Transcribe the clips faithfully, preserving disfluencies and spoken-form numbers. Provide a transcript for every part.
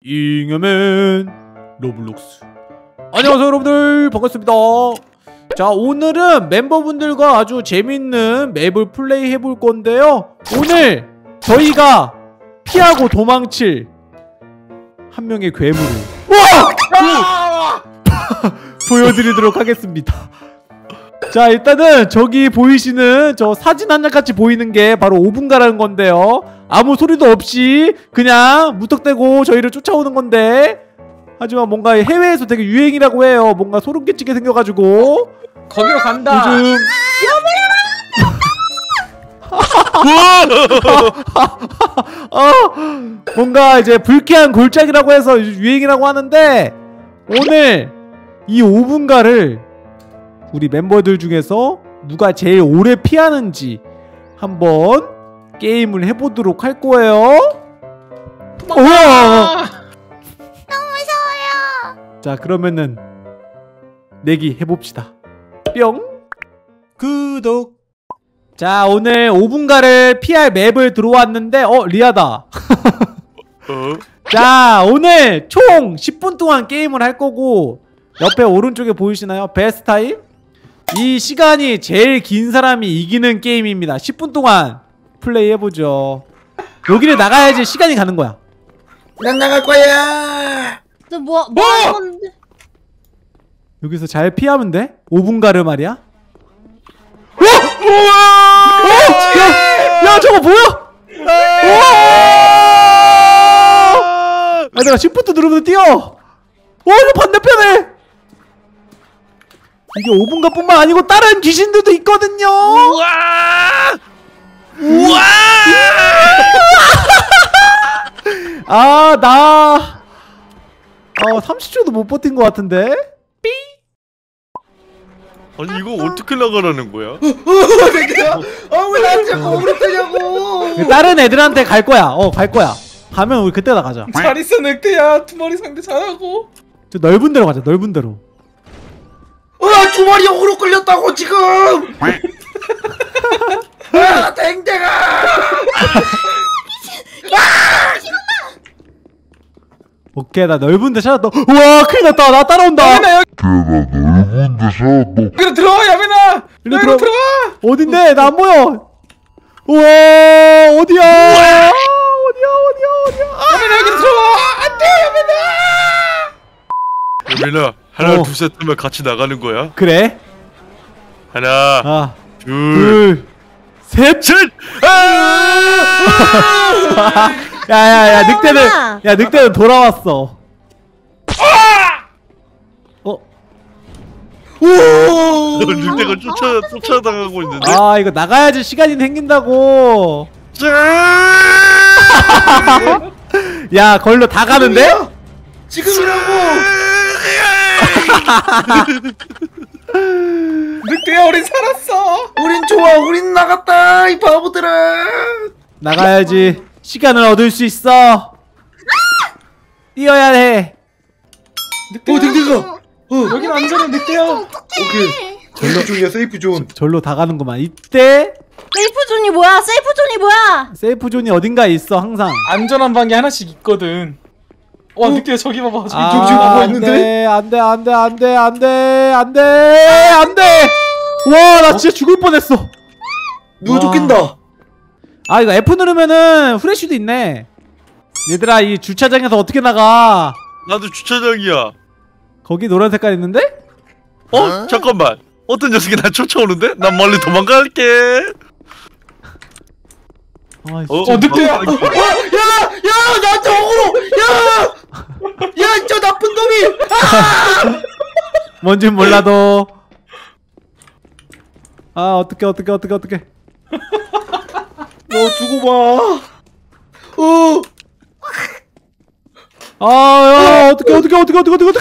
잉여맨 로블록스. 안녕하세요 여러분들, 반갑습니다. 자, 오늘은 멤버분들과 아주 재밌는 맵을 플레이 해볼 건데요, 오늘 저희가 피하고 도망칠 한 명의 괴물을 보여드리도록 하겠습니다. 자, 일단은 저기 보이시는 저 사진 한 장 같이 보이는 게 바로 오분가라는 건데요, 아무 소리도 없이 그냥 무턱대고 저희를 쫓아오는 건데, 하지만 뭔가 해외에서 되게 유행이라고 해요. 뭔가 소름 끼치게 생겨가지고 거기로 간다. 요즘 어, 뭔가 이제 불쾌한 골짜기라고 해서 유행이라고 하는데, 오늘 이 오분가를 우리 멤버들 중에서 누가 제일 오래 피하는지 한번 게임을 해보도록 할 거예요. 우와! 너무 무서워요. 자, 그러면은 내기 해봅시다. 뿅! 구독! 자, 오늘 오분가를 피할 맵을 들어왔는데, 어? 리아다. 어? 자, 오늘 총 십 분 동안 게임을 할 거고, 옆에 오른쪽에 보이시나요? 베스트 타임? 이 시간이 제일 긴 사람이 이기는 게임입니다. 십 분 동안 플레이 해보죠. 여기를 나가야지 시간이 가는 거야. 난 나갈 거야. 너 뭐, 뭐 하는 건데? 여기서 잘 피하면 돼? 오분가를 말이야. 어? 어? 야, 야, 저거 뭐야? 아, 내가 시프트 누르면 뛰어. 어, 이거 반대편에 이게 오분가뿐만 아니고 다른 귀신들도 있거든요. 우와! 우와! 아, 나 어, 삼십 초도 못 버틴 것 같은데? 삐! 아니 이거 어떻게 나가라는 거야? 어, 왜 나한테 자꾸 오그랬냐고. 다른 애들한테 갈 거야. 어, 갈 거야. 가면 우리 그때 나가자. 잘 있어 늑대야. 두 마리 상대 잘하고. 저 넓은 데로 가자. 넓은 데로. 아, 두 마리 어그로 끌렸다고 지금. 아, 댕댕아. 오케이, 나 넓은 데 찾았다. 우와, 큰일 났다. 나 따라온다. 야민아 여기. 넓은 데서 너 여기로 들어와 야민아. 일로 여기로 들어. 들어와. 어딘데? 나 안 보여. 우와, 어디야? 어디야? 어디야? 어디야? 야민아 여기로 들어와. 안돼 야민아. 여민아, 하나 어. 둘셋 하면 같이 나가는 거야? 그래? 하나, 아, 둘, 둘, 셋. 셋! 야야야, 늑대는, 야, 늑대는 돌아왔어. 어? 너 늑대가 쫓아 쫓아당하고 있는데? 아, 이거 나가야지 시간이 생긴다고. 야, 걸로 다 가는데? 지금이라고. 늑대야, 우린 살았어. 우린 좋아. 우린 나갔다. 이 바보들아. 나가야지 시간을 얻을 수 있어. 뛰어야 해. 늑대야. 어, 늑대가. 어, 여긴 안전해, 늑대야. 오케이. 세이프 존이야, 세이프 존. 절로 다 가는구만. 이때 세이프 존이 뭐야? 세이프 존이 뭐야? 세이프 존이 어딘가에 있어, 항상. 안전한 방이 하나씩 있거든. 와, 늑대야, 저기 봐봐. 저기 아, 저기 봐봐 안 있는데. 돼, 안 돼, 안 돼, 안 돼, 안 돼, 안 돼, 안 돼. 와, 나 진짜 죽을 뻔했어. 누가 와. 쫓긴다. 아, 이거 F 누르면은 후레쉬도 있네. 얘들아, 이 주차장에서 어떻게 나가? 나도 주차장이야. 거기 노란 색깔 있는데? 어? 잠깐만. 어떤 녀석이 나 쫓아오는데? 난 멀리 도망갈게. 아, 어? 진짜. 어, 늑대야. 어, 어, 야, 야, 나한테 어그로. 야, 야, 저 나쁜 놈이. 아! 뭔진 몰라도. 아, 어떡해, 어떡해, 어떡해, 어떡해. 너 두고 봐. 어. 아, 야, 어떡해, 어떡해, 어떡해, 어떡해, 어떡해, 어떡해.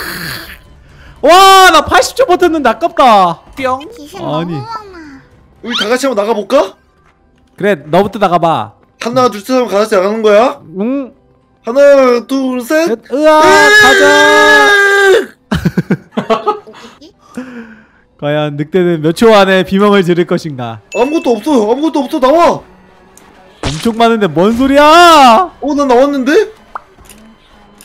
와, 나 팔십 초 버텼는데 아깝다. 뿅. 귀신 아니. 너무 많아. 우리 다 같이 한번 나가볼까? 그래, 너부터 나가봐. 하나, 둘, 셋 하면 같이 나가는 거야? 응. 하나, 둘, 셋. 셋. 으아, 가자. 과연 늑대는 몇 초 안에 비명을 지를 것인가? 아무것도 없어. 아무것도 없어. 나와. 엄청 많은데 뭔 소리야? 어, 나 나왔는데?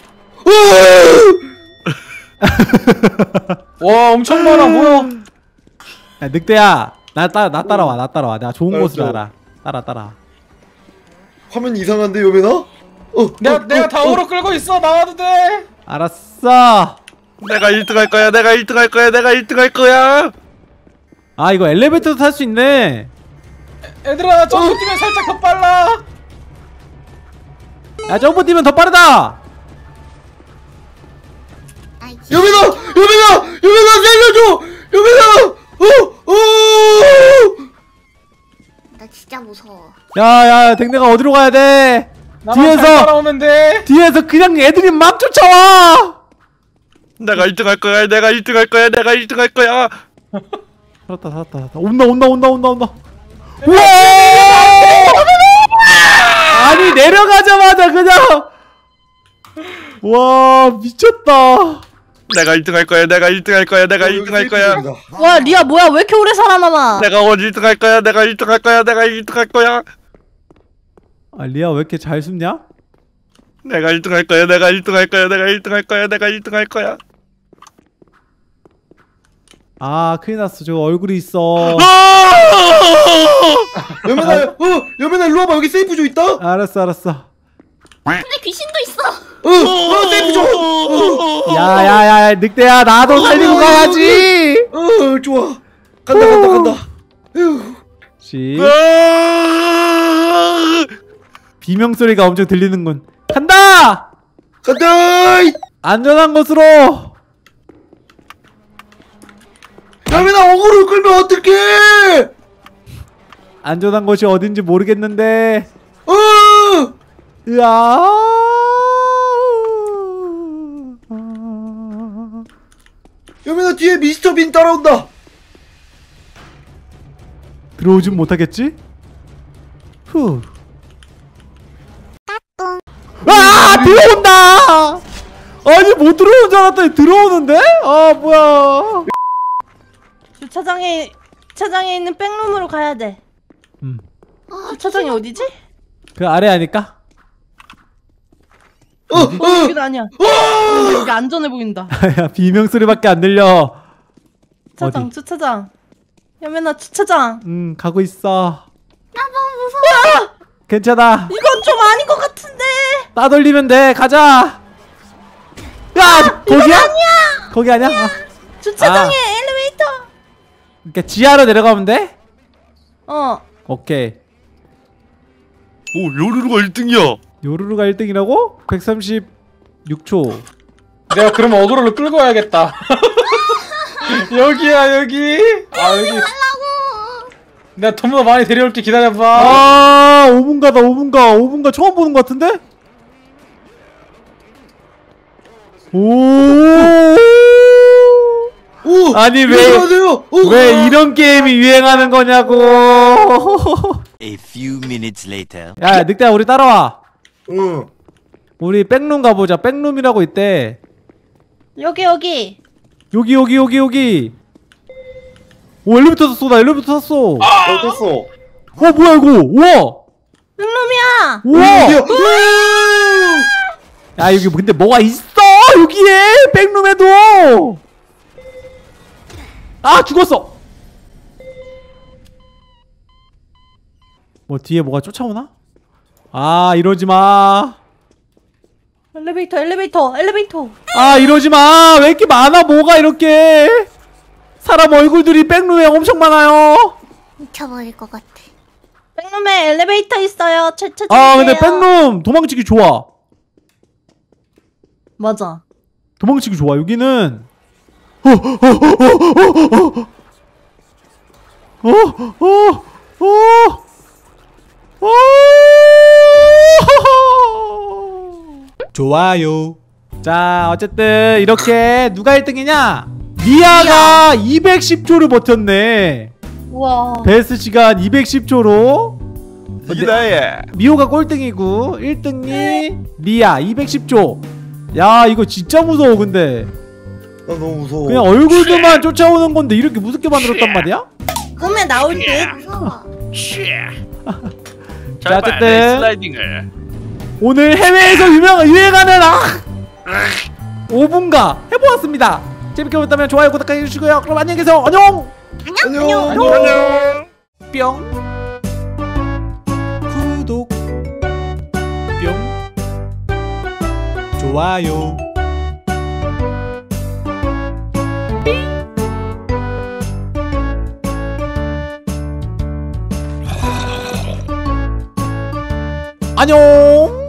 와 엄청 많아 뭐야. 야 늑대야 나, 따, 나 따라와 나 따라와 내가 좋은 알았어. 곳을 알아. 따라 따라. 화면 이상한데 여배나? 어, 내가 어, 내가 어, 다오로 끌고 있어. 나와도 돼. 알았어. 내가 일 등 할 거야. 내가 일 등 할 거야. 내가 일 등 할 거야. 아 이거 엘리베이터도 탈 수 있네. 얘들아 점프 뛰면 살짝 더 빨라. 야 점프 뛰면 더 빠르다. 여배나! 여배나! 여배나 살려줘! 여배나! 어! 어! 나 진짜 무서워. 야야 댕댕아 어디로 가야 돼? 나만 잘 뒤에서 따라오면 돼. 뒤에서 그냥 애들이 막 쫓아와. 내가 일 등 할 거야. 내가 일 등 할 거야. 내가 일 등 할 거야. 살았다 살았다 살았다. 온다 온다 온다 온다 온다. 우와! 아니 내려가자마자 그냥 와 미쳤다. 내가 일 등 할 거야. 내가 일 등 할 거야. 내가 일 등 할 거야. 와 리아 뭐야 왜 이렇게 오래 살아남아? 내가 오늘 일 등 할 거야. 내가 일 등 할 거야. 내가 일 등 할 거야. 아 리아 왜 이렇게 잘 숨냐? 내가 일 등 할 거야. 내가 일 등 할 거야. 내가 일 등 할 거야. 내가 일 등 할 거야. 아 큰일 났어. 저 얼굴이 있어. 여배나! 어! 여배나 일로 와봐. 여기 세이프 조 있다? 어! 알았어 알았어. 근데 귀신도 있어. 어! 세이프 조! 어! 야야야 늑대야 나도 살리고 가야지. 어! 좋아. 간다 간다 간다. 휴. 씨 비명 소리가 엄청 들리는군. 간다. 간다! 안전한 곳으로. 여배나 어그로 끌면 어떡해! 안전한 곳이 어딘지 모르겠는데. 어! 으아. 여배나 뒤에 미스터 빈 따라온다. 들어오진 못하겠지? 후. 아 들어온다. 아니 못 들어오는 줄 알았더니 들어오는데? 아 뭐야. 주차장에 주차장에 있는 백룸으로 가야 돼. 음. 주차장이 어디지? 그 아래 아닐까? 어! 어! 여기도 아니야. 근데 여기 안전해 보인다. 야 비명 소리밖에 안 들려. 주차장 어디? 주차장. 여면아 주차장. 음 가고 있어. 나 너무 무서워. 괜찮아. 이건 좀 아닌 것 같은데. 따돌리면 돼. 가자. 야 거기야? 아니야. 거기 아니야? 아. 주차장에 아. 엘리베이터. 그러니까 지하로 내려가면 돼? 어. 오케이. 오, 요루루가 일 등이야. 요루루가 일 등이라고? 백삼십육 초. 내가 그러면 어그로를 끌고 와야겠다. 여기야 여기. 아 여기. 내가 좀 더 많이 데려올게. 기다려봐. 아 오 분 가다 오 분 가. 오 분 가 처음 보는 것 같은데? 오. 오! 아니 왜 안녕하세요. 오! 왜 이런 게임이 유행하는 거냐고. A few minutes later. 야 늑대야 우리 따라와. 응. 우리 백룸 가보자. 백룸이라고 있대. 여기 여기. 여기 여기 여기 여기. 오 엘리베이터 탔어. 나 엘리베이터 탔어. 어 어땠어? 뭐야 이거. 우와. 백룸이야. 우와. 어디야? 야 여기 근데 뭐가 있어 여기에 백룸에도. 아 죽었어. 뭐 뒤에 뭐가 쫓아오나? 아 이러지마. 엘리베이터 엘리베이터 엘리베이터. 아 이러지마. 왜 이렇게 많아 뭐가 이렇게. 사람 얼굴들이 백룸에 엄청 많아요. 미쳐버릴 것 같아. 백룸에 엘리베이터 있어요. 최최. 아 근데 백룸 도망치기 좋아. 맞아. 도망치기 좋아. 여기는 좋아요. 자 어쨌든 이렇게 누가 일 등이냐? 미아가 이백십 초를 버텼네. 우와. 베스트 시간 이백십 초로 이다예. 미호가 꼴등이고 일 등이 리아 이백십 초. 야 이거 진짜 무서워. 근데 나 너무 무서워. 그냥 얼굴들만 쫓아오는 건데 이렇게 무섭게 만들었단 말이야? 꿈에 나올 듯. 무서워. 자, 어쨌든 슬라이딩을. 오늘 해외에서 유명 유행하는 아 오 분간 해보았습니다. 재밌게 보셨다면 좋아요 구독하기 해주시고요. 그럼 안녕히 계세요. 안녕. 안녕. 안녕. 안녕. 뿅. 구독. 뿅. 좋아요. 안녕.